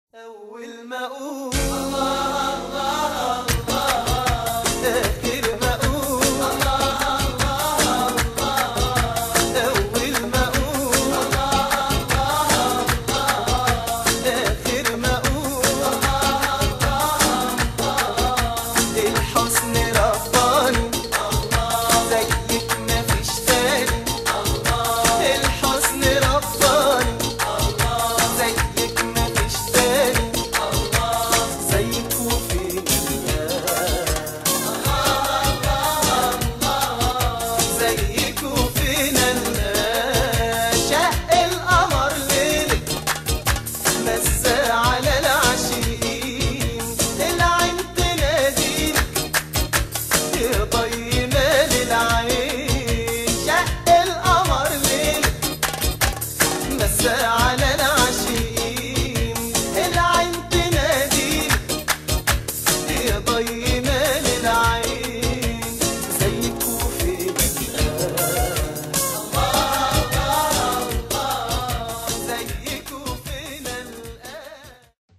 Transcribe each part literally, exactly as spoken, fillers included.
أول ما أقول الله الله الله، آخر ما أقول الله الله الله، أول ما أقول الله الله الله، آخر ما أقول الله الله، الحسن رباني زيك مفيش تاني، الحسن رباني زيك مفيش تاني، زيك وفين زيك وفين شق القمر ليلك مسا على العاشقين، العين تناديك يضي مال العين، شق القمر ليلك مسا على العاشقين، العين تناديك يضي مال العين، زيك وفين زيك وفين الآن.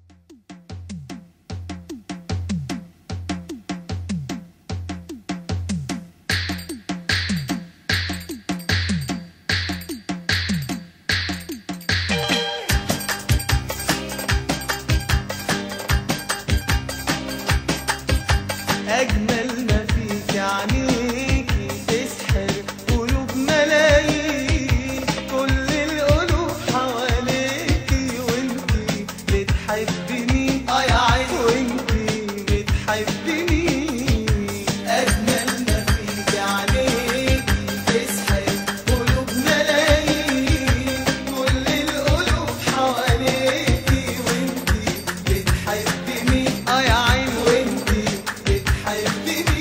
أجمل ما فيك عينيكي تسحر قلوب ملايين، كل القلوب حواليكي وانتي بتحبي مين؟ اه يا عين وانتي بتحبي مين؟ أجمل ما فيك عينيكي تسحر قلوب ملايين، كل القلوب حواليكي وانتي بتحبي مين؟ اه يا عين وانتي بتحبي مين؟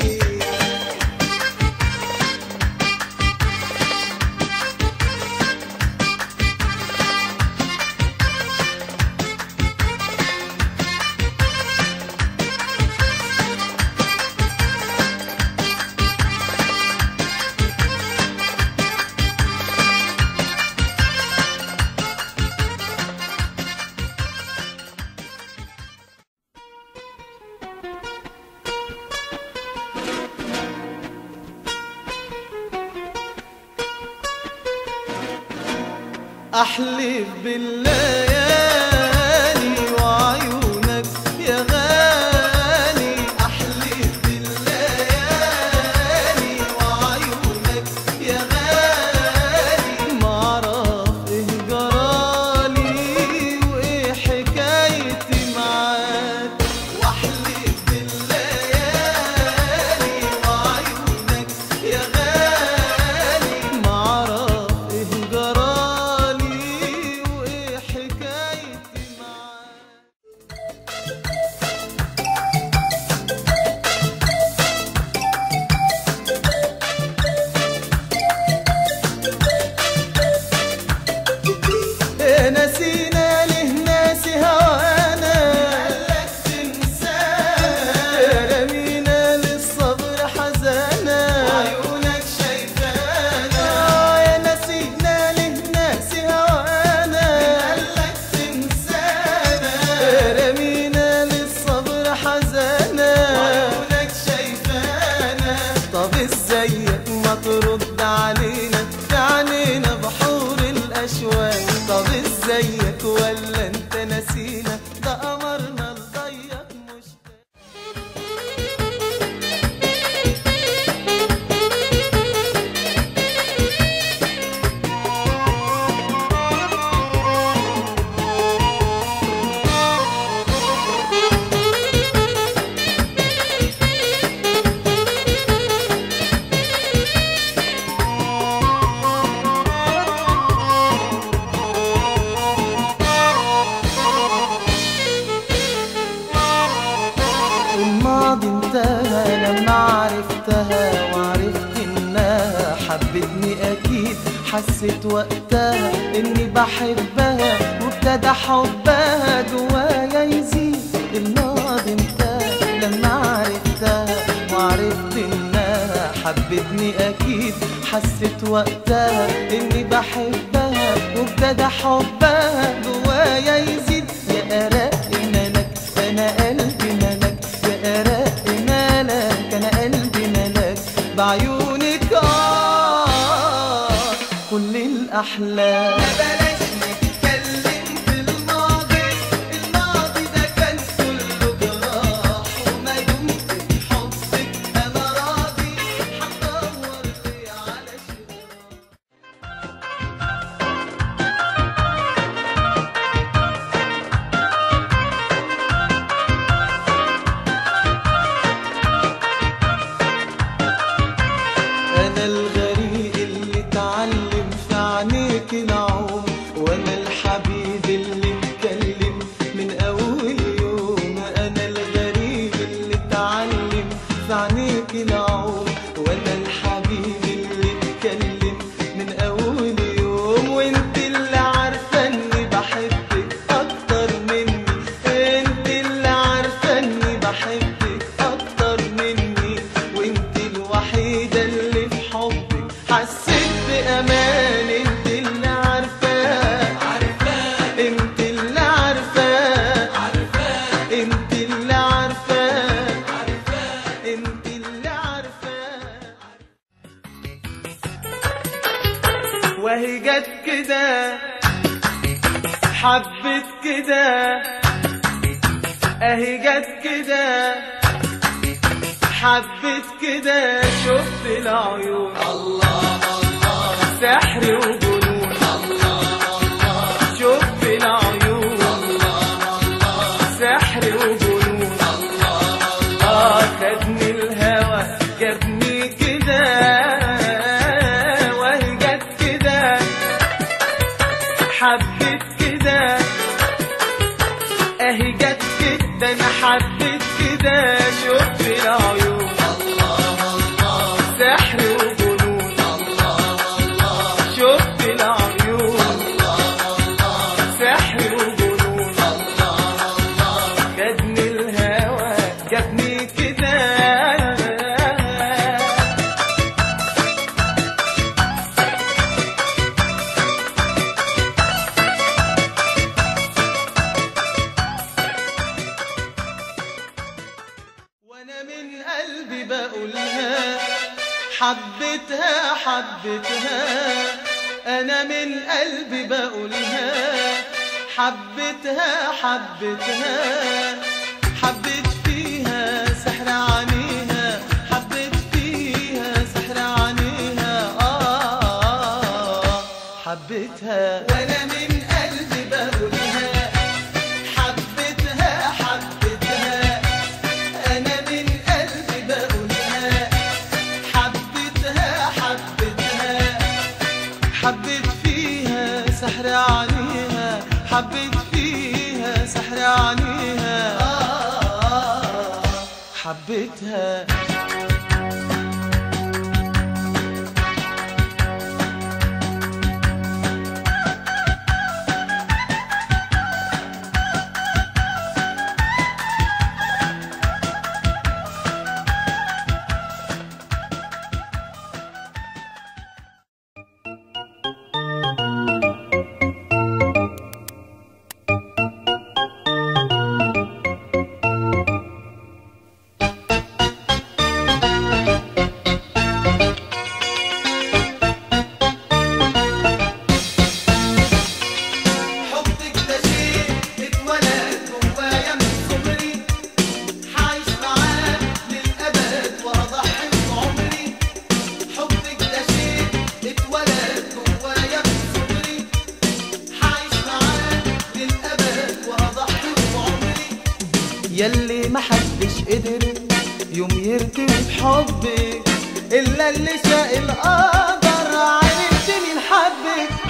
أحلف بالليالي وعيونك يا غالي، أحلف بالليالي وعيونك يا غالي، معرف إيه جرالي وإيه حكايتي معاك، وأحلف بالليالي وعيونك يا غالي، معرف إيه جرالي وإيه حكايتي معاك. إيه نسينا ليه ناسي هوانا، قالك تنسانا، رمينا للصبر حزانا وعيونك شايفانا، يا نسينا ليه ناسي هوانا، قالك تنسانا، رمينا للصبر حزانا وعيونك شايفانا، طب ازيك ما ترد علينا في عينينا بحور الأشواق، طب ازيك ولا انت نسينا ده قمرنا لضيق مشتاق. الماضي انتهى لما عرفتها، وعرفت انها حبتني اكيد، حسيت وقتها اني بحبها وابتدى حبها جوايا يزيد. الماضي انتهى لما عرفتها، وعرفت انها حبتني اكيد، حسيت وقتها اني بحبها وابتدى حبها جوايا يزيد. يا أحلام. بلاش نتكلم في الماضي، الماضي ده كان كله جراح، وما دمت بحبك أنا راضي هدور لي على شراح. أنا الغريق اللي اتعلم في عينيك العوم، وأنا الحبيب اللي اتكلم من أول يوم. أنا الغريب اللي اتعلم في عينيك العوم، وأنا الحبيب اللي اتكلم من أول يوم. وأنت اللي عارفة إني بحبك أكتر مني، أنت اللي عارفة إني بحبك أكتر مني. وأنت الوحيدة اللي في حبك حسيت بأمان. أنت اللي عارفاه عارفاه، أنت اللي عارفاه عارفاه، أنت اللي عارفاه عارفاه، أنت اللي عارفاه. وهي جت كده حبت كده، اهي جت كده حبت كده. شفت العيون الله الله سحر وجنون، الله الله شفت العيون الله الله سحر وجنون. اه خدني الهوى جابني كده، وهي جت كده حبت كده، اهي جت كده انا حبت كده. شفت العيون الله الله سحر وجنون، الله الله شفت العيون الله الله سحر وجنون. خدني الهوى جابني كده. وانا من قلبي بقولها حبيتها حبيتها، انا من قلبي بقولها حبيتها حبيتها. حبيت فيها سحر عينيها، حبيت فيها سحر عينيها. آه حبيتها وانا من قلبي بقولها حبيتها حبيتها، انا من قلبي بقولها حبيتها حبيتها. حبيت فيها سحر عينيها، حبيت فيها سحر عينيها. آه حبيتها. حبك ده شيء اتولد جوايا من صغري، هعيش معاه للأبد وأضحي بعمري. حبك ده شيء اتولد جوايا من صغري، هعيش معاه للأبد وأضحي بعمري. يلي محدش قدر يوم يرتوي بحبك، إلا اللي شاء القدر عرفتني نحبك.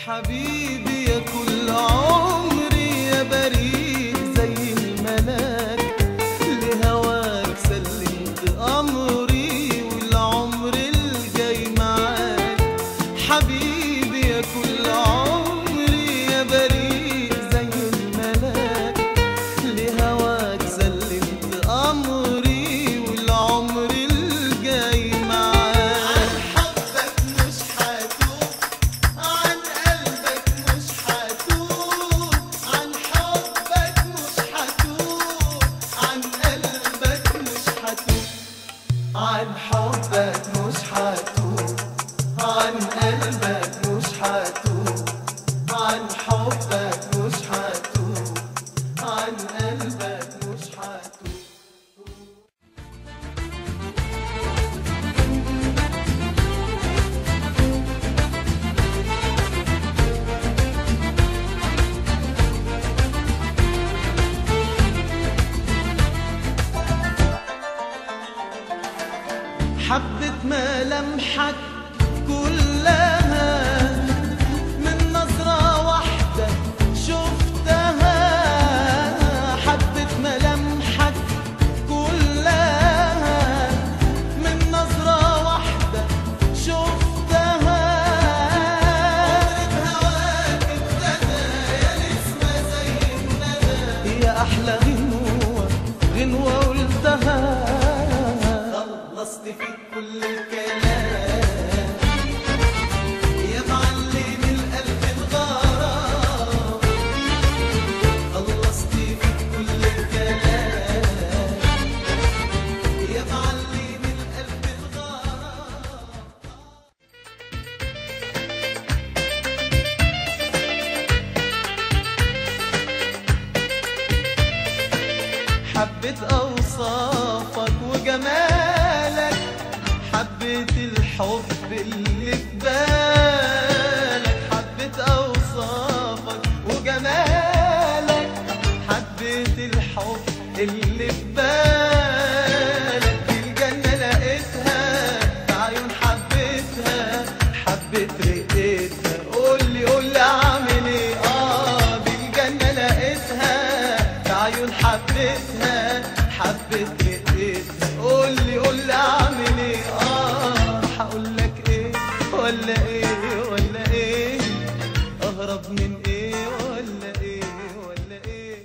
حبيبي يا كل عمري يا بريء زي الملاك، لهواك سلمت أمري والعمر الجاي معاك. حبيبي يا كل عمري يا بريء زي الملاك، لهواك سلمت أمري والعمر الجاي معاك. عن حبك مش هتوب، عن قلبك مش هتوب، عن حبك مش هتوب، عن قلبك مش هتوب، عن حبك مش هتوب، عن قلبك مش هتوب، عن حبك مش هتوب، عن قلبك مش هتوب. حبة ملامحك كلها من نظرة واحدة شفتها، حبة ملامحك كلها من نظرة واحدة شفتها. عمري بهواك ابتدى يا نسمة زي الندى، يا أحلى غنوة غنوة قلتها. خلصت فيك كل الكلام يا معلم القلب الغرام، خلصت فيك كل الكلام يا معلم القلب الغرام. حبيت أوصافك وجمالك، حبيت الحب اللي في بالك. حبيت أوصافك وجمالك، حبيت الحب اللي في بالك. في الجنة لقيتها في عيون حبيتها، حبيت رقتها. قولي قولي أعمل إيه؟ آه بالجنة لقيتها في عيون حبيتها، حبيت رقتها. قولي قولي أعمل إيه؟ آه هقولك إيه ولا إيه ولا إيه؟ أهرب من إيه ولا إيه ولا إيه؟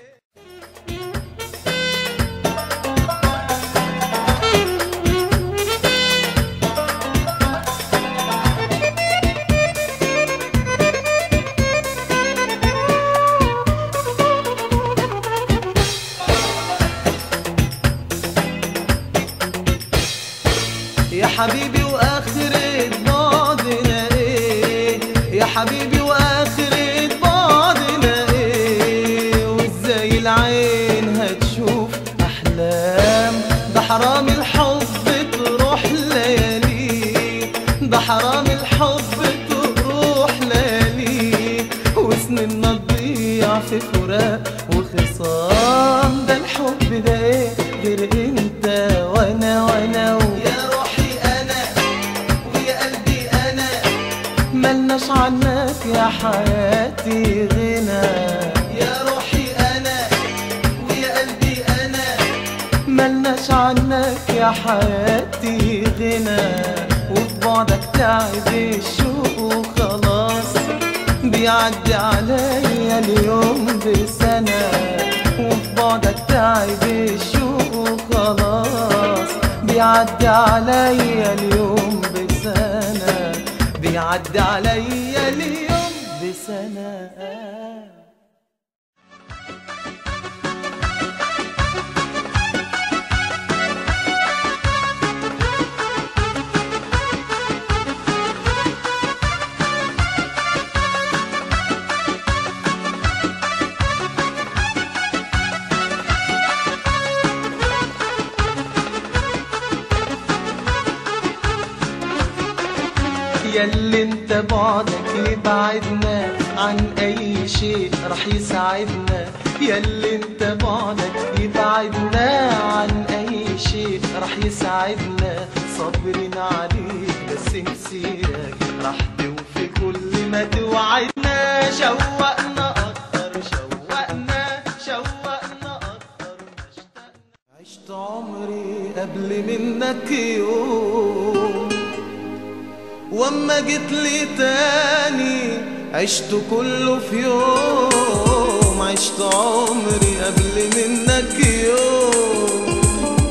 يا حبيبي وآخرة بعدنا إيه؟ يا حبيبي وآخرة بعدنا إيه؟ وإزاي العين هتشوف أحلام؟ ده حرام الحب تروح ليالي، ده حرام الحب تروح ليالي، وسنيننا تضيع في فراق وخصام. ده الحب ده إيه غير أنت وأنا وأنا و... يا روحي أنا ويا قلبي أنا، ملناش عنك يا حياتي غنى. يا روحي أنا ويا قلبي أنا، ملناش عنك يا حياتي غنى. وفي بعدك تعب الشوق وخلاص، بيعدي عليا اليوم بسنة. وفي بعدك تعب الشوق وخلاص، بيعدي عليا اليوم بسنة، بيعدي عليا اليوم بسنة. ياللي انت بعدك يبعدنا عن اي شيء راح يساعدنا، ياللي انت بعدك يبعدنا عن اي شيء راح يساعدنا. صابرين عليك بس مسيرك راح توفي كل ما توعدنا. منك يوم، واما جيت لي تاني عشت كله في يوم، عشت عمري قبل منك يوم،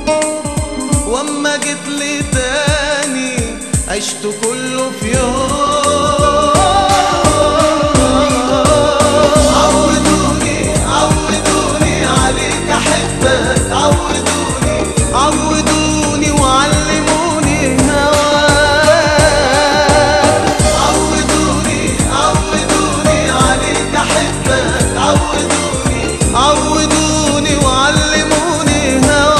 واما جيت لي تاني عشت كله في يوم. عودوني عودوني عليك احبك، عودوني عودوني وعلموني هواك، عودوني عودوني عليك احبك، عودوني عودوني وعلموني هواك.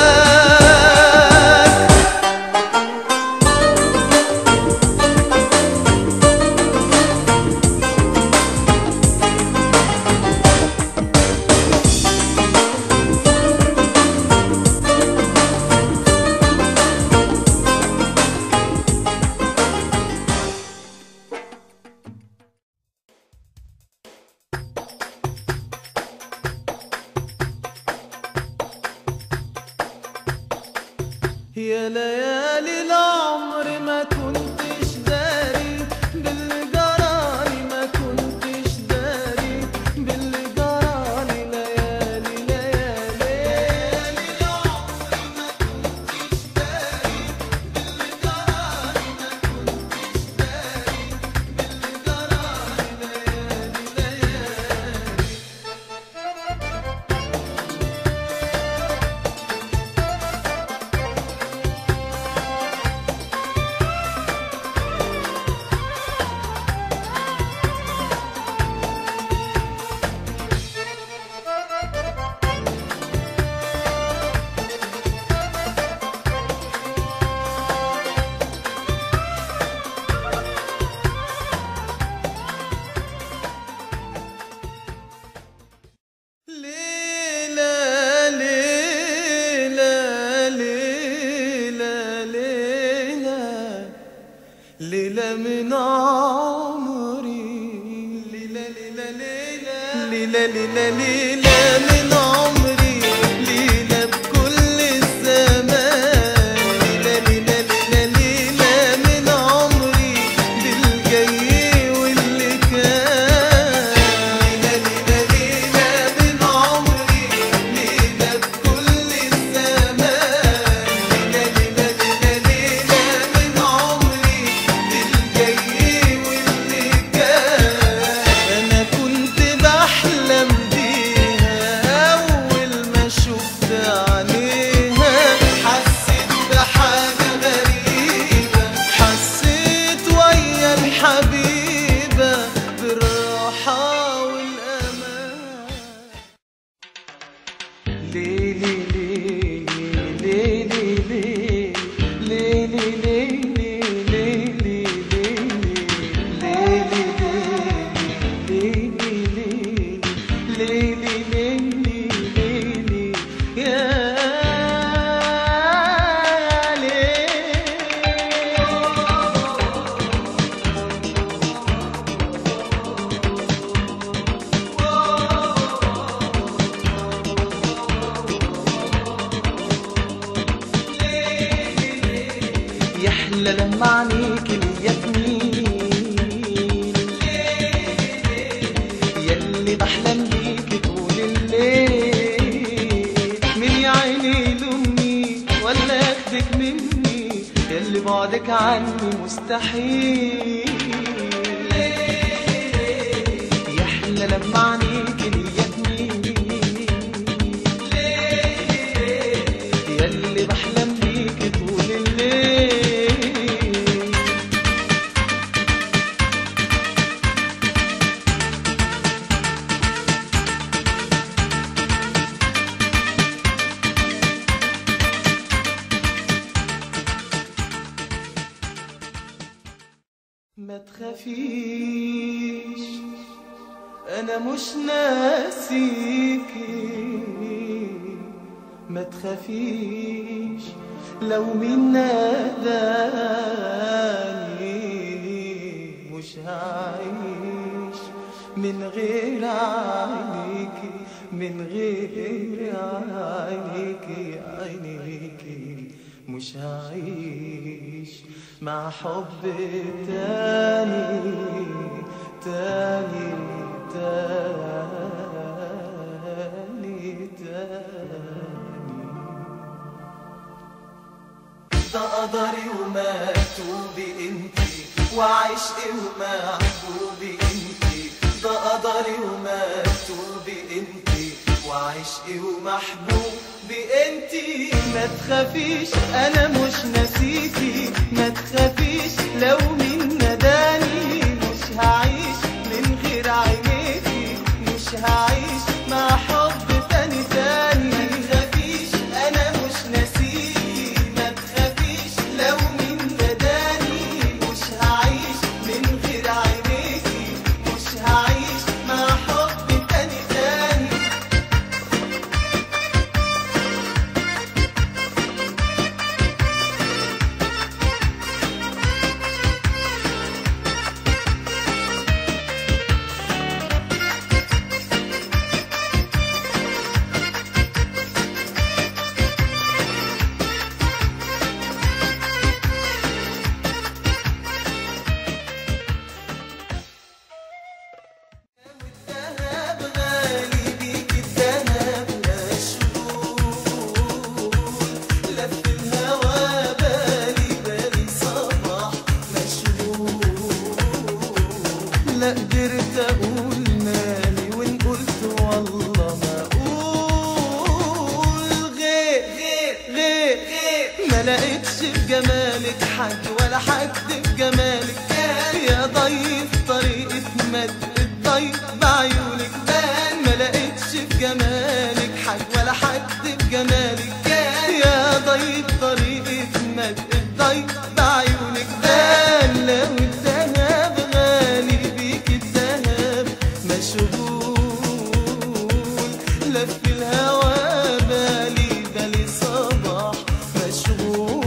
يا ليالي العمر ما كنتش داري باللي جرالي، ما كنتش داري باللي جرالي. ليالي ليالي ليالي العمر ما كنتش داري باللي جرالي، ما كنتش داري باللي جرالي. ليالي ليالي ليلة من عمري، ليلة ليلة ليلة ليلة ليلة ليلة من عمري، ليلة بكل الزمان. ليلة ليلة ليلة ليلة من عمري بالجاي واللي كان. ليلة ليلة ليلة من عمري، ليلة بكل الزمان. ليلة ليلة ليلة ليلة من عمري بالجاي واللي كان. أنا كنت بحلم بيها أول ما شفت عينيها، حسيت بحاجة غريبة، حسيت ويا الحبيبة بالراحة والأمان. ليلي ليلي ليلي ليلي ليلي ليلي ليلي ليلي ليلي ليلي ليلي يا ليل. يحلى لما عينيك الياسمين، يلي بحلم بيك طول الليل. مين يا عيني لومني ولا اخدك مني، يلي بعدك عني مستحيل. يحلى لما عينيك الياسمين، يلي بحلم بيك طول الليل. ما تخافيش أنا مش ناسيكي، ما تخافيش لو مين ناداني، مش هعيش من غير عينيكي، من غير عينيكي عينيكي مش هعيش مع حب تاني تاني تاني تاني. ده قدري ومكتوبي انتي وعشقي ومحبوبي انتي. ده قدري ومكتوبي انتي وعشقي ومحبوبي انتي. ما تخافيش انا مش ناسيكي، ما تخافيش لو مين نداني. مش هعيش من غير عينيكي، مش هعيش مع حب تاني تاني. ما تخافيش انا مش ناسيكي، ما تخافيش لو مين نداني. مش هعيش من غير عينيكي، مش هعيش مع حب تاني تاني. الذهب غالي بيك، الذهب مشغول. لف الهوى بالي بالي صباح مشغول. لا قدرت اقول مالي وان قلت والله ما اقول. غير غير غير غير ما لقيتش في جمالك حد ولا حد في جمالك. يا ضيف طريقة مد الضيف بعيونك بان. ما لقيتش في جمالك حد ولا حد في جمالك. يا ضيف طريقة مد الضيف بعيونك بان. لو الذهب غالي بيك، الذهب مشغول. لف الهوى بالي بالي صباح مشغول.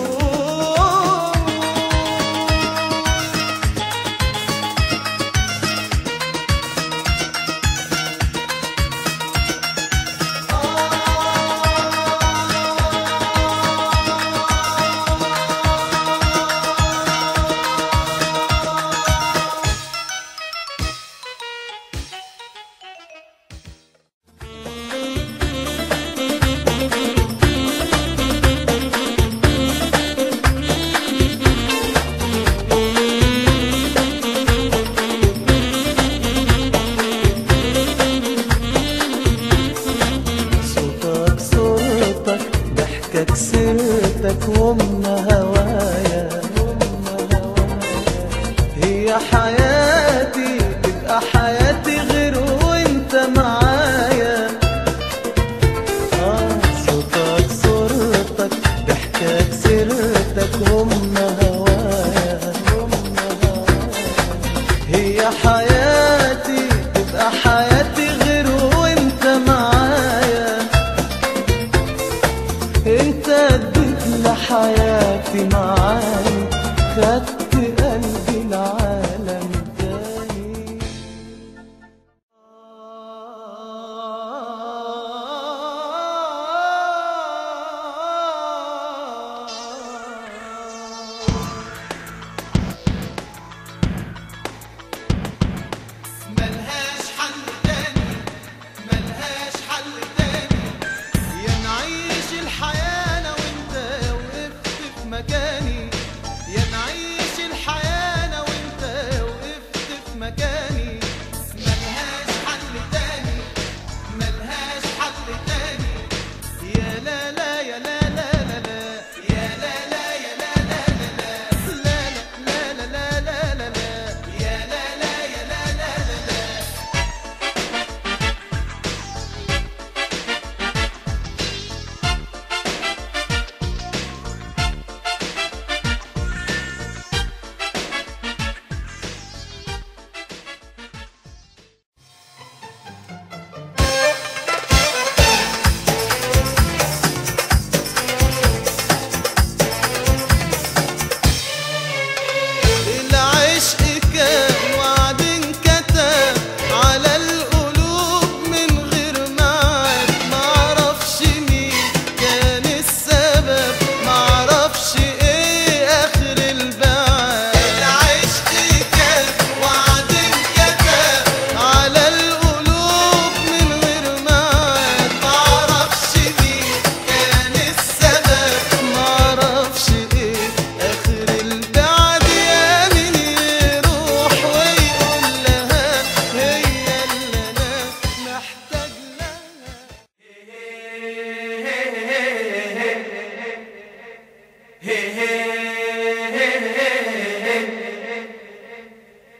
صوتك صورتك ضحكك سيرتك ومن هوايا. هي حياتي تبقى حياتي غير وانت معايا. آه صوتك صورتك ضحكك سيرتك ومن هوايا. هي حياتي تبقى حياتي غير وانت معايا. انت اديت لحياتي معاي، خدت قلبي العالم تاني. ملهاش حل تاني، ملهاش حل تاني. يا نعيش الحياة أنا وأنت وقفت في مكاني. يا نعيش الحياة أنا وأنت وقفت في مكاني. ملهاش حل تاني، ملهاش حل تاني. يا لا لا يا لا لا لا لا يا لا لا يا لا لا لا لا. لا لا لا لا لا لا لا. يا لا لا يا لا لا لا لا.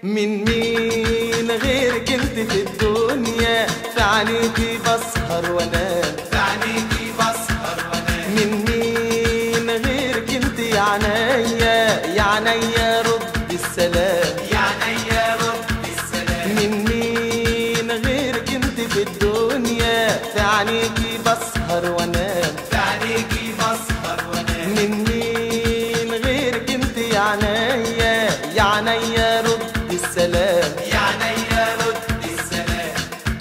من مين غيرك انت في الدنيا، في عينيكي بسهر وانام، في عينيكي بسهر وانام. من مين غيرك انت يا عينيا، يا عينيا رد السلام، يا عينيا رد السلام. من مين غيرك انت في الدنيا، في عينيكي بسهر وانام، في عينيكي بسهر وانام. من مين غيرك انت يا عينيا، يا عينيا رد السلام، يا عينيا رد السلام.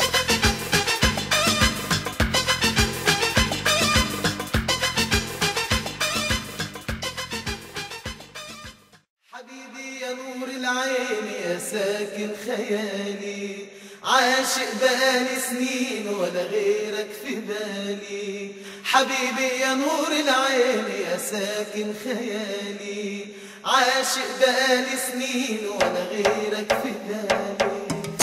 حبيبي يا نور العين يا ساكن خيالي، عاشق بقالي سنين ولا غيرك في بالي. حبيبي يا نور العين يا ساكن خيالي، عاشق بقالي سنين ولا غيرك في بالي.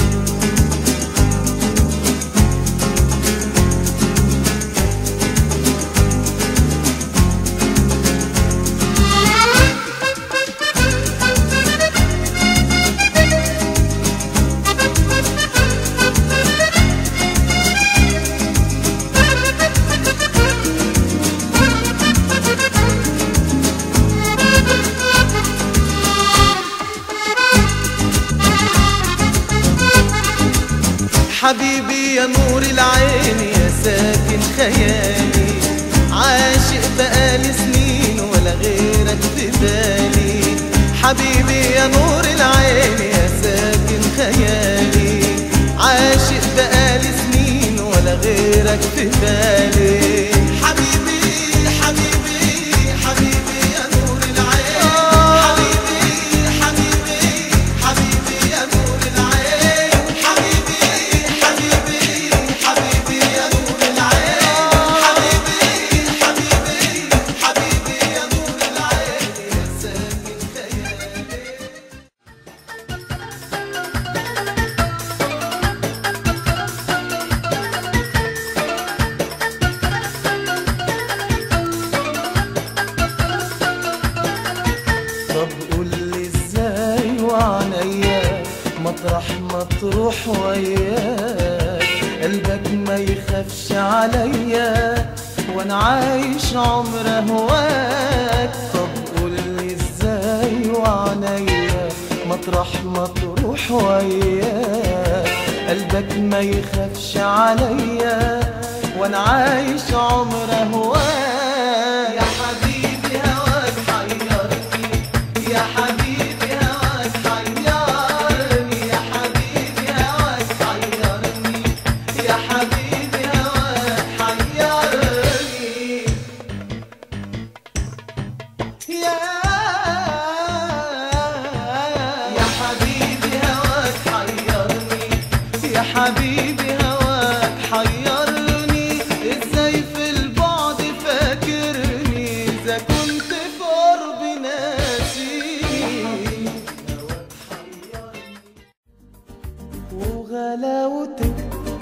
حبيبي يا نور العين يا ساكن خيالي، عاشق بقالي سنين ولا غيرك في بالي. حبيبي يا نور العين يا ساكن خيالي، عاشق بقالي سنين ولا غيرك في بالي. حبيبي حبيبي حبيبي يا نور العين، حبيبي حبيبي حبيبي يا نور العين، حبيبي حبيبي حبيبي يا نور العين، حبيبي حبيبي حبيبي يا نور العين يا ساكن خيالي. طب قولي ازاي وعنيا مطرح ما تروح وياك، قلبك ما يخافش عليا وانا عايش عمر هواك. طب قولي ازاي وعنيا مطرح ما تروح وياك، قلبك ما يخافش عليا وانا عايش عمر هواك. يا حبيبي هواك حيرني، يا حبيبي هواك حيرني، يا حبيبي هواك حيرني، يا حبيبي هواك حيرني. يا يا حبيبي هواك حيرني، يا حبيبي هواك حيرني. ازاي في البعد فاكرني اذا كنت في قرب ناسيني. وغلاوتك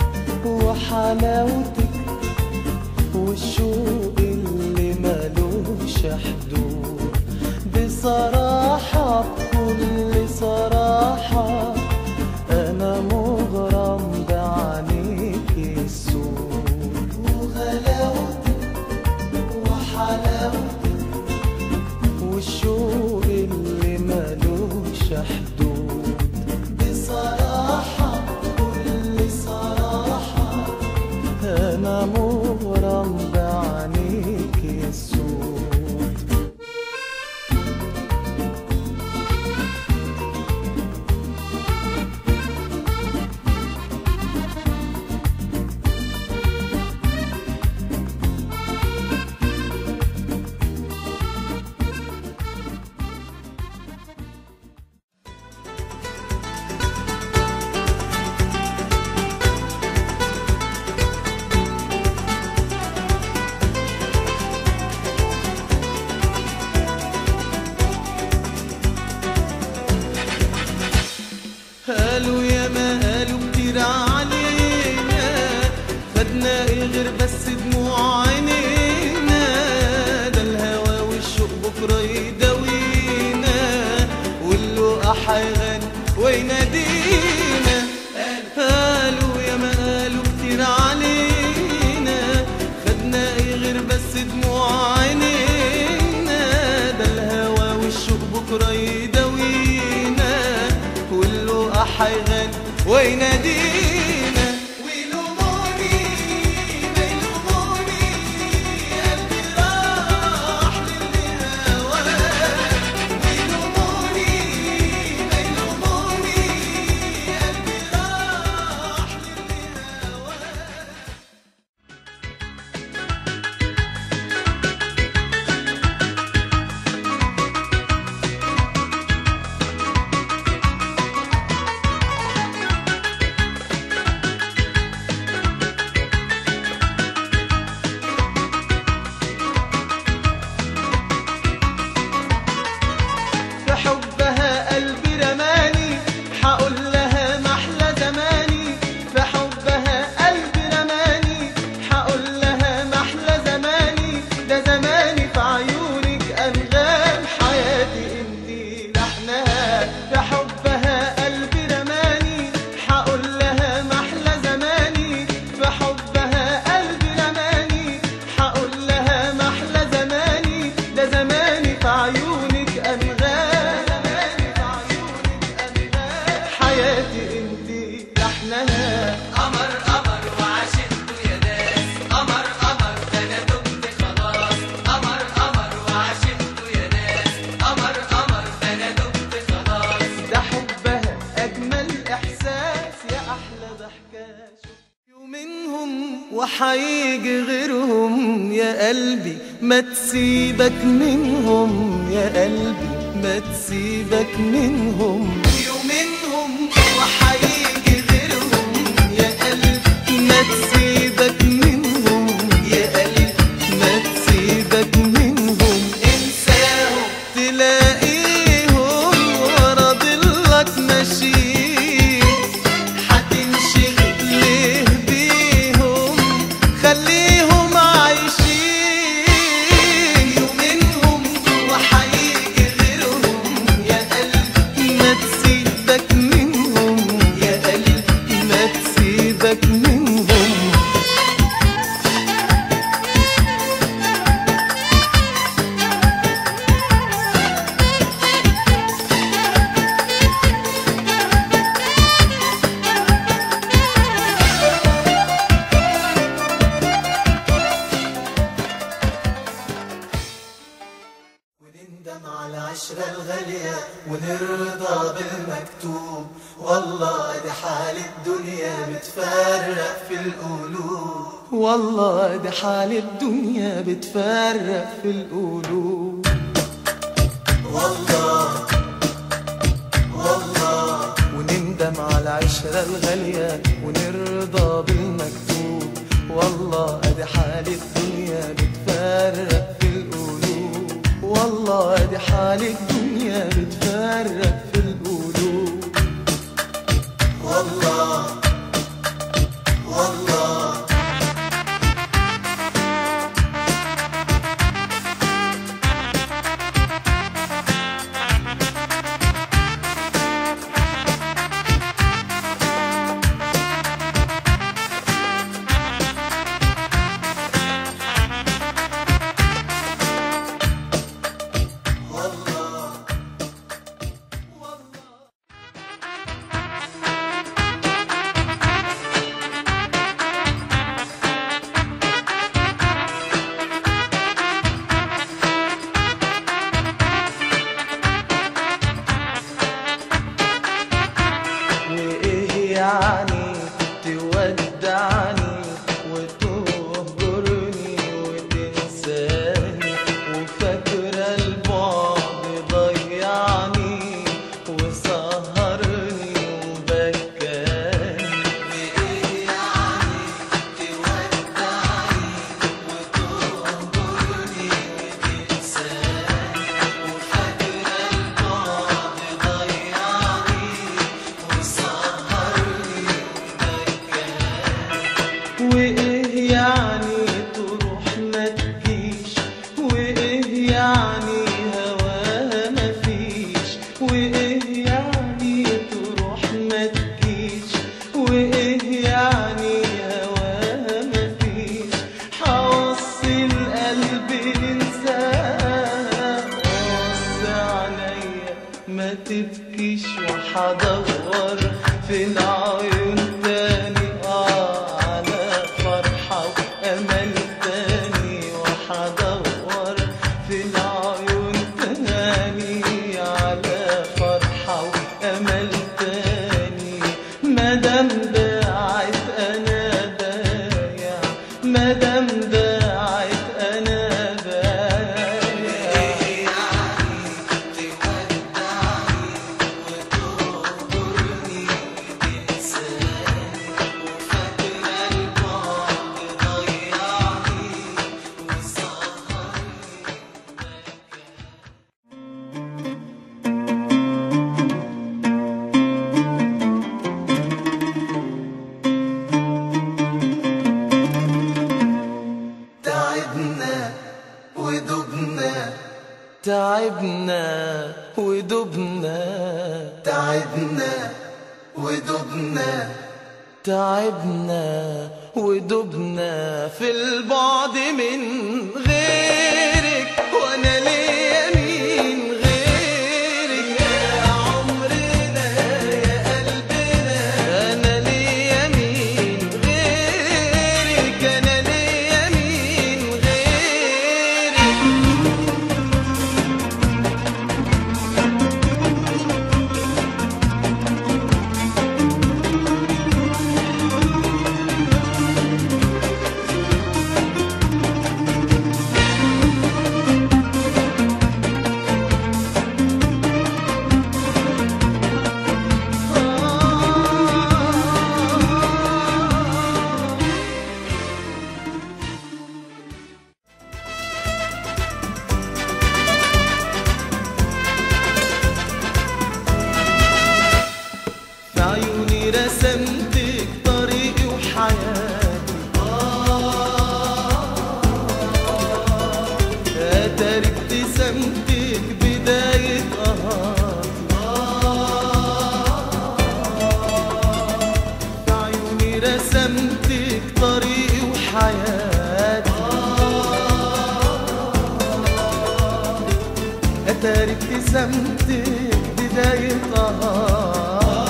وحلاوتك والشوق اللي ملوش حدود، بصراحة بكل صراحة أنا مغرم بعينيك السود. وغلاوتك وحلاوتك والشوق اللي ملوش حدود، بصراحة بكل صراحة أنا مغرم بعينيك السود. قالوا يا ما قالوا كتير علينا، فاتنا ايه غير بس دموع عينينا. ده الهوى والشوق بكره يداوينا، واللقا حيغني وينادينا. قالوا يا ما قالوا كتير علينا، خدنا ايه غير بس دموع عينينا. ده الهوى والشوق بكره يداوينا، واللقا حيغني وينادينا. ويلوموني ما يلوموني، قلبي راح للي هواه. ويلوموني ما يلوموني، قلبي راح للي هواه. في حبها قلبي رماني، حقول لها محلى زماني. في حبها قلبي رماني، حقول لها محلى زماني. ده زماني في عيونك أنغام، حياتي انتي لحنها. في حبها قلبي رماني، حقول لها محلى زماني. في حبها قلبي رماني، حقول لها محلى زماني. ده زماني في عيونك أنغام، حياتي انتي لحنها. قمر قمر وعشقته يا ناس، قمر قمر ده انا دمت خلاص. قمر قمر وعشقته يا ناس، قمر قمر ده انا دمت خلاص. ده حبها أجمل إحساس، يا أحلى ضحكة منهم وحيجي غيرهم. يا قلبي ما تسيبك منهم، يا قلبي ما تسيبك منهم. يومينهم وحيجي غيرهم، يا قلبي ما تسيبك منهم، يا قلبي ما تسيبك منهم. انساهم تلاقيهم ورا ضلك ماشيين، هتنشغل ليه بيهم؟ خليهم عايشين. يومينهم وحيجي غيرهم، يا قلبي ما تسيبك منهم، يا قلبي ما تسيبك منهم. ونندم على العشرة الغالية، ونرضى بالمكتوب. والله دي حال الدنيا بتفرق في القلوب، والله دي حال الدنيا بتفرق في القلوب. والله والله ونندم على العشرة الغالية، ونرضى بالمكتوب. والله دي حال الدنيا بتفرق في القلوب، والله دي حال الدنيا بتفرق في القلوب. والله والله يعني تودعني وتهجرني وتنساني، وفاكرة البعد ضيعني وسهرني وبكاني. وإيه يعني تودعني وتهجرني وتنساني، وفاكرة البعد ضيعني وسهرني وحدور في العيون تاني آه على فرحة وأمل تاني، وحدور في العيون تاني على فرحة وأمل تاني. مادام باعت أنا بايع، مادام باعت أنا بايع. تعبنا ودبنا، تعبنا ودبنا، تعبنا ودبنا، تعبنا ودبنا في البعد من غيرك، وانا ليا مين غيرك يا عمرنا يا قلبنا. انا ليا مين غيرك، انا ليا مين غيرك. في عيوني رسمتك طريقي وحياتي، أتاري ابتسامتك بداية قهرتي. في عيوني رسمتك طريقي وحياتي، أتاري ابتسامتك بداية قهرتي.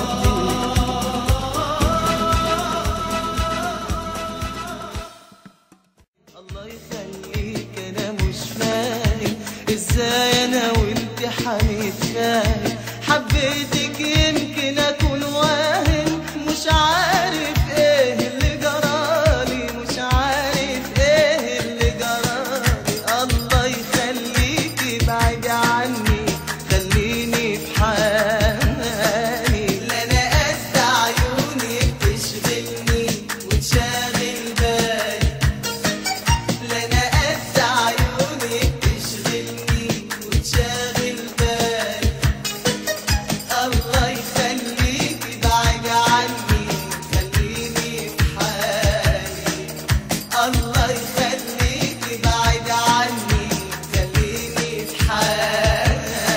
الله يخليك انا مش فاهم ازاي انا وانت هنتفاهم. حبيتك يمكن اكون واهم، مش عارف ايه اللي جرالي، مش عارف ايه اللي جرالي. الله يخليك ابعد عني، خليني في حالي. لا انا قد عيونك تشغلني وتشاغل بالي، لا انا قد عيونك تشغلني وتشاغل بالي. الله يخليك ابعد عني، خليني في حالي. الله يخليك ابعد عني، خليني في حالي.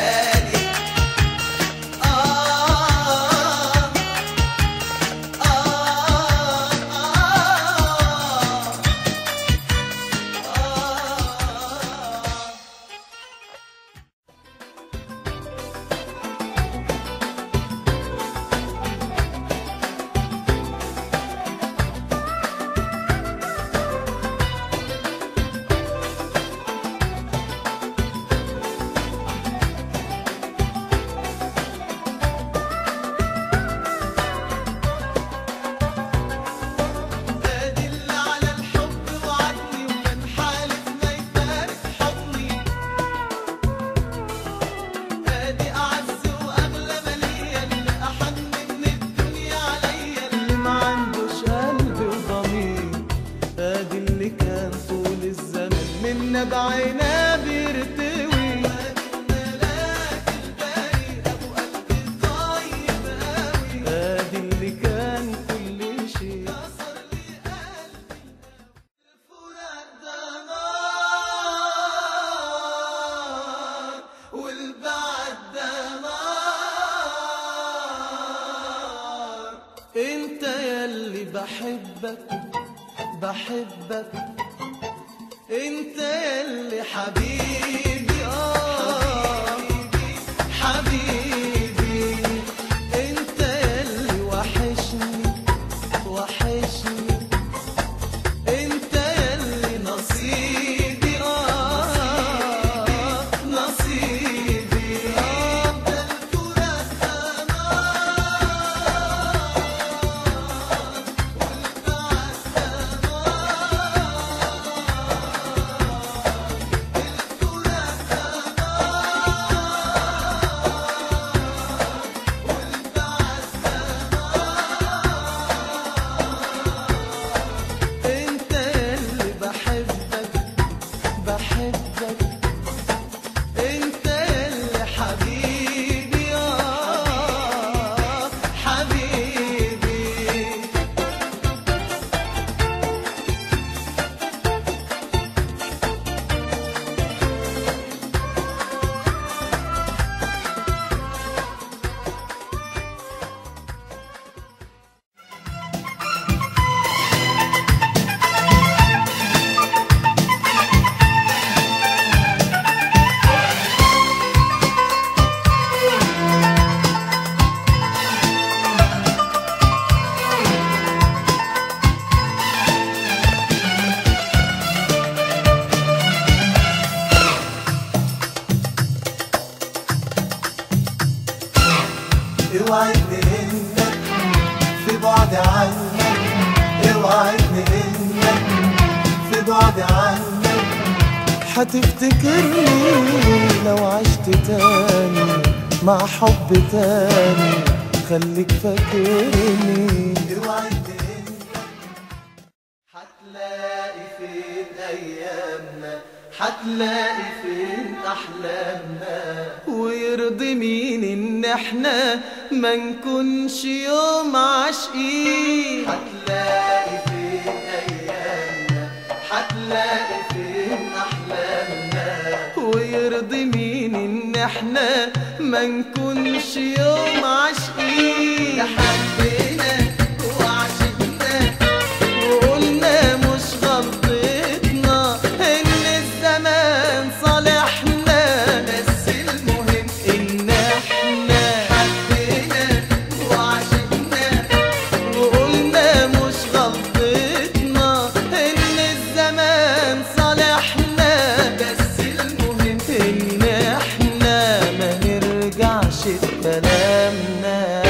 آه آه آه آه. ادي اللي على الحب وعدني، وكان حالف ما يفارق حضني. ادي اعز واغلى مالية، اللي احن من الدنيا عليا، اللي ما عندوش قلب وضمير. ادي اللي كان طول الزمن منا بعينا بيرتوي. ادي الملاك الباري ابو قلب طيب قوي. ادي اللي كان كل شيء كسر لي قلبي. الفراق ده نار، والبعد ده نار. انت ياللي بحبك بحبك، انت ياللي حبيبي. اه حبيبي بعد عنك، اوعدني انك في بعد عنك هتفتكرني لو عشت تاني مع حب تاني، خليك فاكرني. اوعدني انك هتلاقي فين ايامنا، هتلاقي فين احلامنا، ويرضي مين ان احنا ما نكونش يوم عاشقين. هتلاقي فين ايامنا، هتلاقي فين احلامنا، ويرضي مين ان احنا ما نكونش يوم عاشقين. حبينا وعشقنا وقلنا مش غلطتنا ان الزمان صالحنا، بس المهم ان احنا حبينا وعشقنا وقلنا مش غلطتنا ان الزمان صالحنا، بس المهم ان احنا ما نرجعش بكلامنا.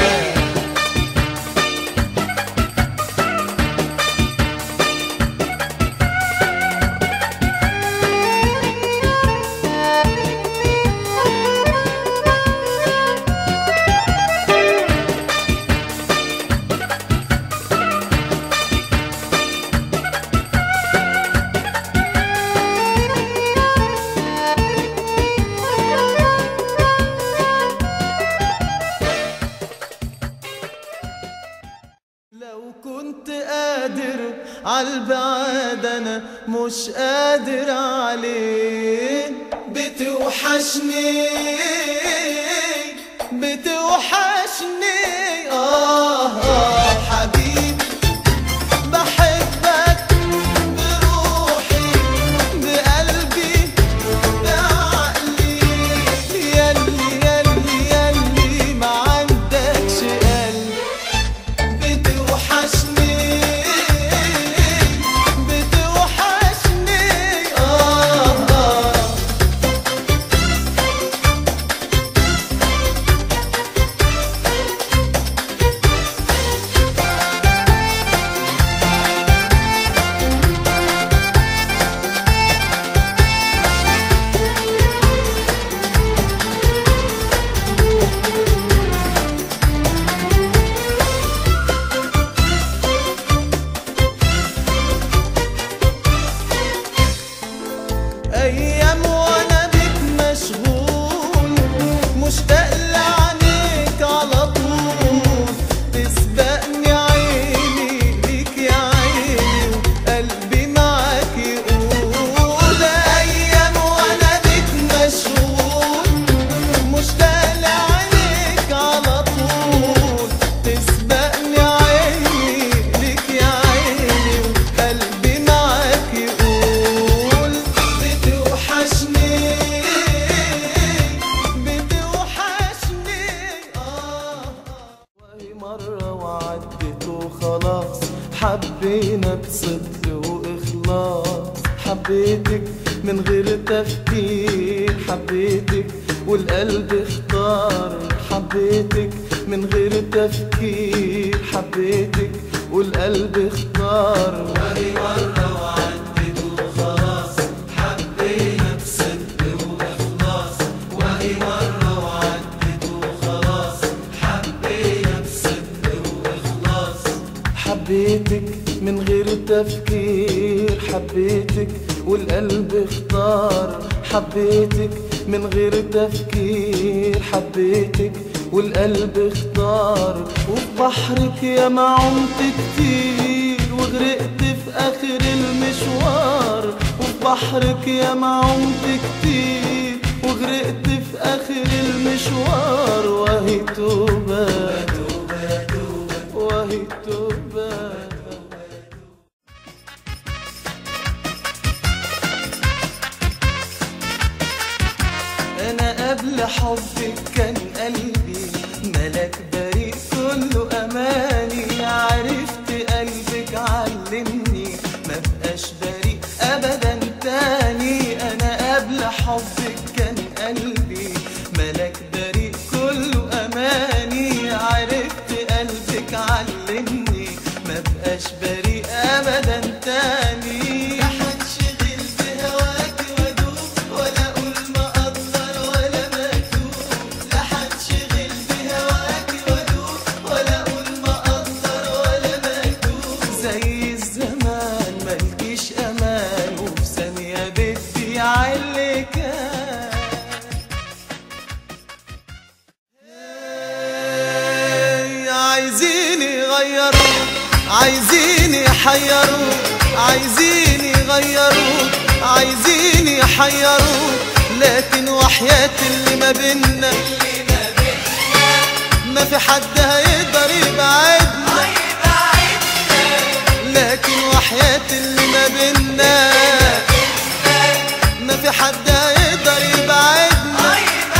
لو كنت قادر عالبعد انا مش قادر عليه، بتوحشني بتوحشني آه آه حبيبي، بحبك بروحي بقلبي بعقلي، ياللي ياللي ياللي ما عندكش قلب. بتوحشني بتوحشني آه آه أيام وأنا بك مشغول، مشتاق لعينيك على طول، تسبقني عيني ليك يا عيني وقلبي معاك يقول. أيام وأنا بك مشغول، مشتاق لعينيك على طول، تسبقني عيني ليك يا عيني وقلبي معاك يقول. بتوحشني بتوحشني آه وهي مرة وعدت وخلاص، حبينا بصدق وإخلاص، حبيتك من غير تفكير، حبيتك والقلب اختار، حبيتك من غير تفكير، حبيتك والقلب اختار. وهي مرة وعدت وخلاص، حبينا بصدق وإخلاص، وهي مرة وعدت وخلاص، حبينا بصدق وإخلاص، حبيتك من غير تفكير، حبيتك والقلب اختار، حبيتك من غير تفكير، حبيتك والقلب اختار. وفي بحرك يا ما عمت كتير وغرقت في اخر المشوار، وفي بحرك يا ما عمت كتير وغرقت في اخر المشوار. وهي توبة وهي توبة. أنا قبل حبك كان قلبي ملك بريء كله أماني، عرفت قلبك علمني ما بقاش بريء أبدا تاني. أنا قبل حبك كان قلبي ملك بريء كله أماني، عرفت قلبك علمني بقاش بريء ابدا تاني. لا هنشغل بهواك وادوب ولا اقول مقدر ولا مكتوب. لا هنشغل بهواك وادوب ولا اقول مقدر ولا مكتوب. زي الزمان ملكيش امان وفي ثانيه بدي علي كان. عايزين يغيروا عايزين يحيروا عايزين يغيروا عايزين يحيروا لكن وحياة اللي ما بينا ما في حد هيقدر يبعدنا. لكن وحياة اللي ما بينا ما في حد هيقدر يبعدنا.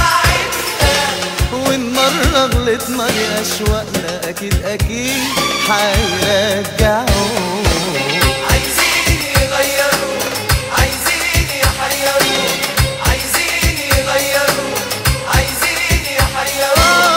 وإن مرة غلطنا لأشواقنا أكيد أكيد هيرجعوا. عايزين يغيروا عايزين يحيروا عايزين يغيروا عايزين يحيروا.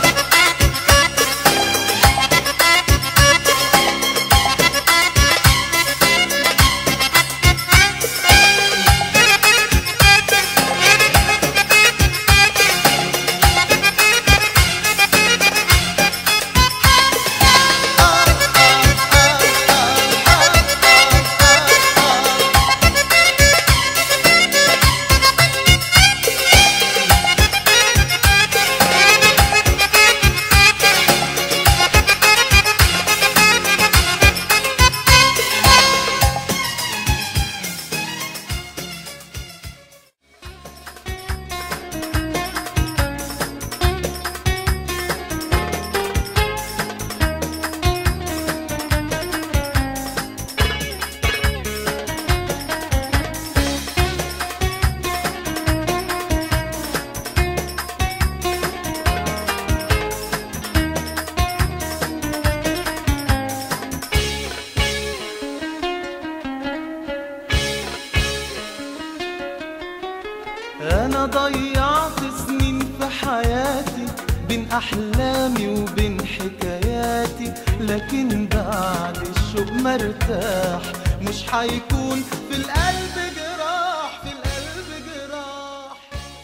أنا ضيعت سنين في حياتي بين أحلامي وبين حكاياتي، لكن بعد الشوق مرتاح مش حيكون في القلب جراح في القلب جراح.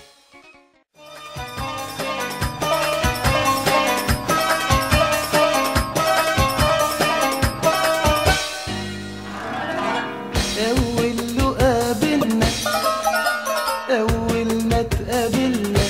أول لقا بينا أول ما تقابلنا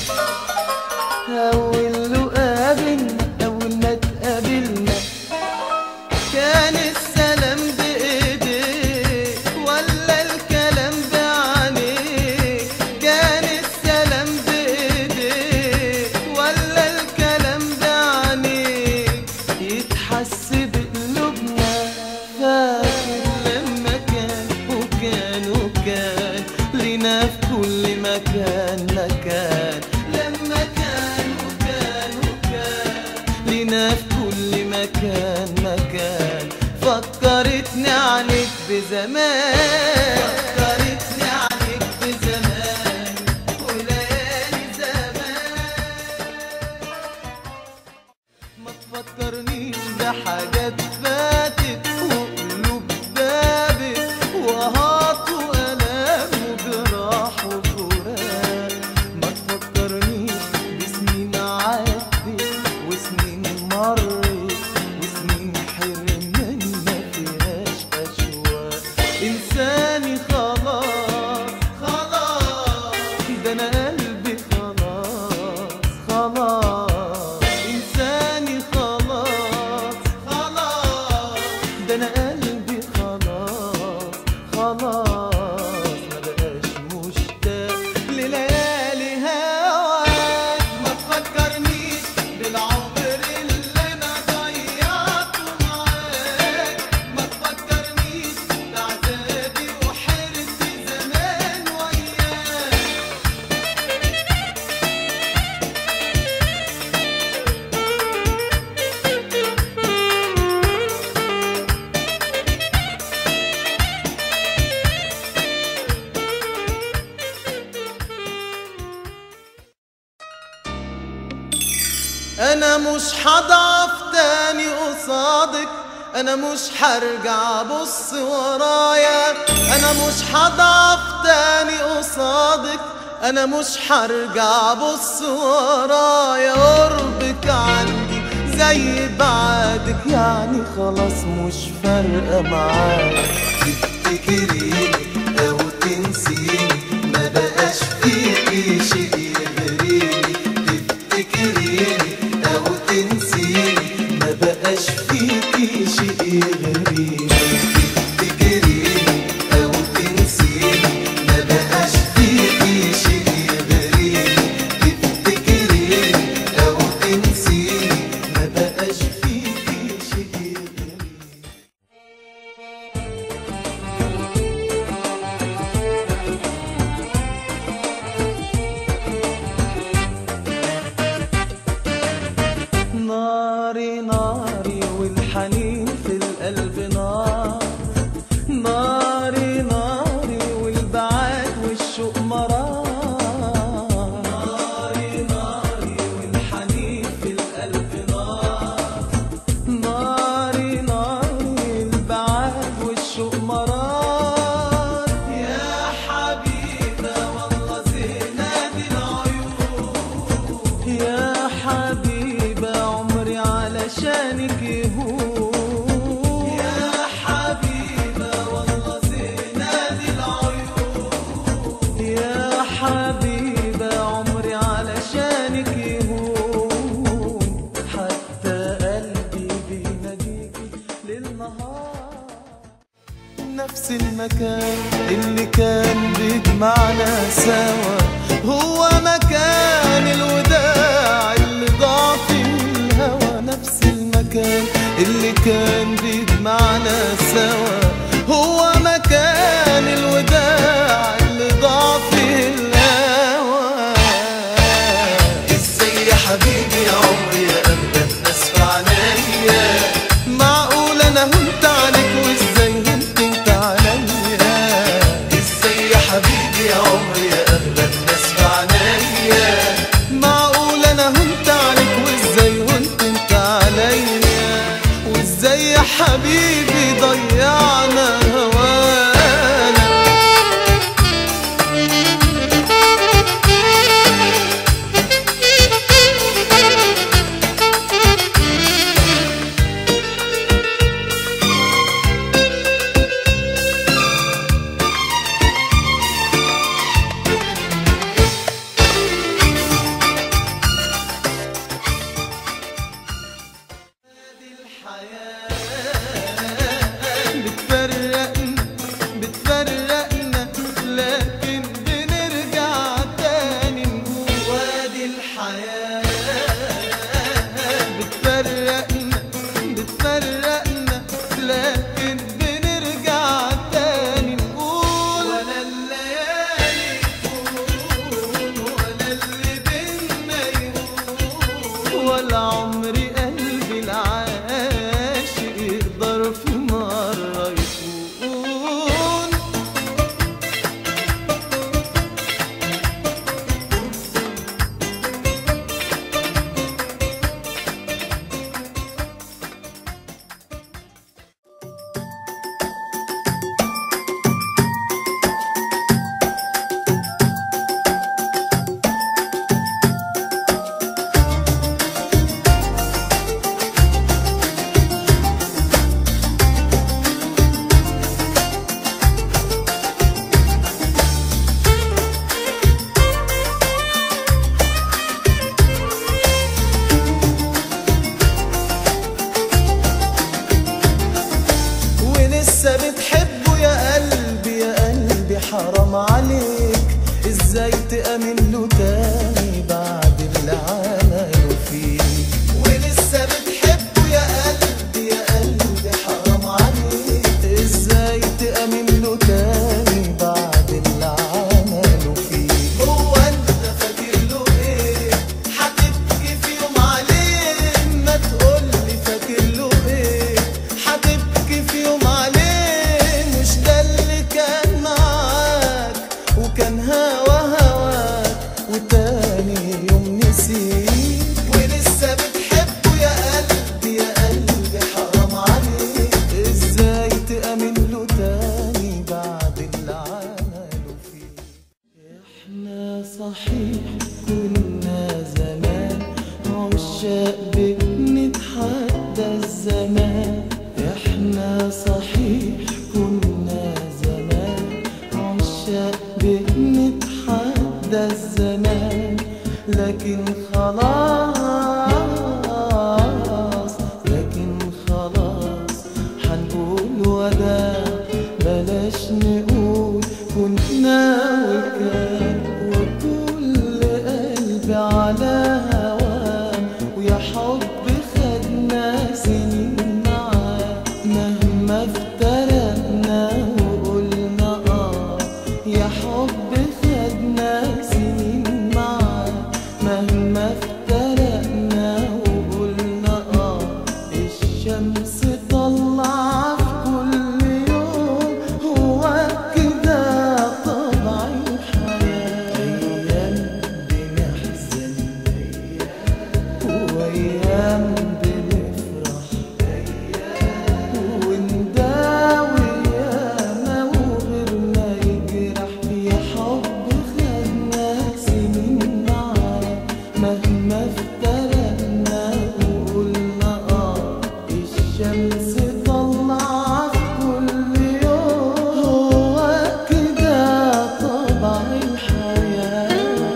أول لقا بينا أول ما تقابلنا كان السلام بإيديك ولا الكلام بعينيك. كان السلام بإيديك ولا الكلام بعينيك. يتحس بقلوبنا فاكر لما كان وكان وكان لينا في كل مكان مكان. لما كان وكان وكان لينا في كل مكان مكان. فكرتني عليك بزمان فكرتني عليك بزمان وليالي زمان. ما تفكرنيش بحاجات فاتت وقلوب دابت وهات وألام وجراح وفراق. ما تفكرنيش بسنين عدت وسنين مرت وسنين حرمان ما فيهاش أشواق. إنساني خلاص خلاص ده أنا قلبي خلاص خلاص. إنساني خلاص خلاص ده أنا قلبي خلاص خلاص. ما بقاش مشتاق لليالي هواك. ما تفكرنيش بالعمر اللي أنا ضيعته معاك. ما تفكرنيش بعذابي وحيرتي زمان وياك. أنا مش هضعف تاني قصادك انا مش هرجع ابص ورايا، انا مش هضعف تاني قصادك، انا مش هرجع ابص ورايا. قربك عندي زي بعادك، يعني خلاص مش فارقه معاك. تفتكريني او تنسيني ما بقاش فيكي شيء يغريني، تفتكريني او تنسيني ما بقاش فيكي شيء يغريني، تفتكريني او تنسيني ما بقاش فيكي شيء يغريني، تفتكريني او تنسيني ما بقاش فيكي شيء يغريني. ناري ناري والحنين في القلب نار، ناري ناري والبعاد والشوق مرار، ناري ناري والحنين في القلب نار، ناري ناري البعاد والشوق مرار. يا حبيبة والله زينات العيون، يا حبيبة عمري علشانك يهون، يا حبيبة والله زينات العيون، يا حبيبة عمري علشانك يهون، حتى قلبي بيناديكي للنهار. نفس المكان اللي كان بيجمعنا سوا هو مكان الوداع اللي ضاع في الهوى، نفس المكان اللي كان بيجمعنا سوا هو مكان الوداع اللي ضاع في الهوى. ازاي يا حبيبي يا عمري يا اغلى الناس في عينيا، معقول انا هنت عليك وازاي هنت انت عليا، ازاي يا حبيبي يا عمري يا اغلى الناس في عينيا، معقول انا هنت عليك وازاي هنت انت عليا، وازاي يا حبيبي ضيعنا هوانا. بتفرقنا بتفرقنا لكن بنرجع تاني نقول وادي الحياة. بتفرقنا بتفرقنا لكن بنرجع تاني نقول ولا الليالي تكون ولا اللي بينا يهون، ولا عمري قلبي العاشق يقدر في مرة يكون. ولسه بتحبه يا قلبي يا قلبي حرام عليك، ازاي تأمن له تاني بعد اللي عمله فيك. ولسه بتحبه يا قلبي يا قلبي حرام عليك، ازاي تأمن له تاني بعد اللي عمله فيك. هو انت فاكر له ايه هتبكي في يوم عليه؟ ما تقولي فاكر له ايه هتبكي في يوم عليه؟ مش ده اللي كان معاك الزمان. احنا صحيح كنا زمان عشاق بنتحدى الزمان، لكن خلاص لكن خلاص حنقول وداع، بلاش نقول كنا وكان. وكل قلب على هواه، ويا حب خدنا سنين معاه، مهما افترقنا وقلنا اه. يا حب خدنا سنين معاه، مهما افترقنا وقلنا اه. الشمس طلع في كل يوم، هو كده طبع الحياة. أيام بنحزن وأيام بنفرح، ونداوي ياما وغيرنا يجرح. يا حب خدنا سنين معاه، مهما افترقنا وقلنا اه. الشمس طلع في كل يوم، هو كده طبع الحياة.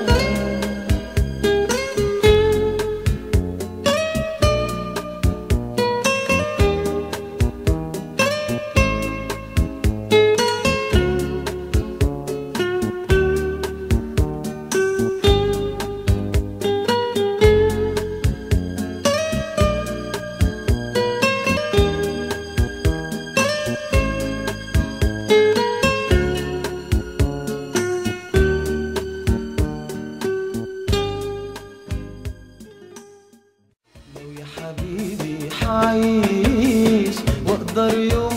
لو يا حبيبي حعيش واقدر يوم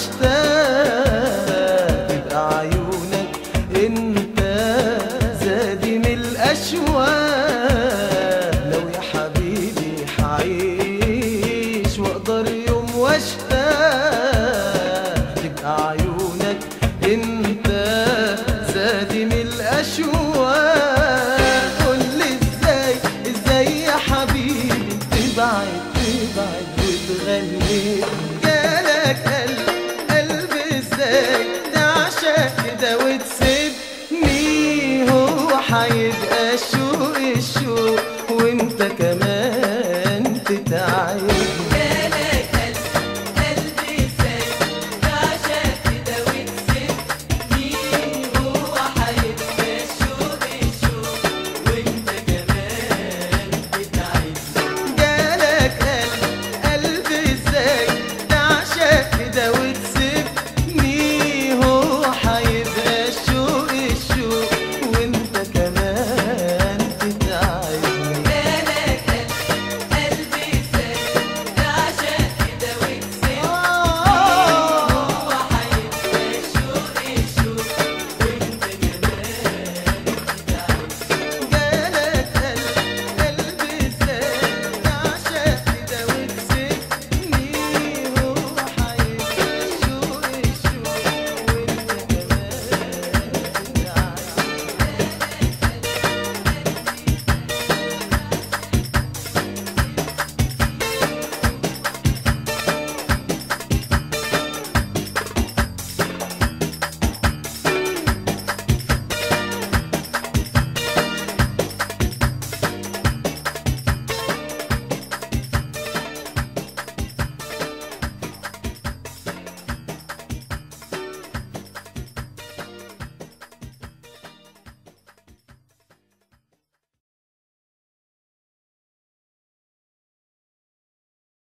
واشتاق، تبقى عيونك انت زادي من الاشواق. لو يا حبيبي حعيش واقدر يوم واشتاق، تبقى عيونك انت زادي من الاشواق. قولي ازاي ازاي يا حبيبي تبعد تبعد وتغني، جالك قلب قلب ازاي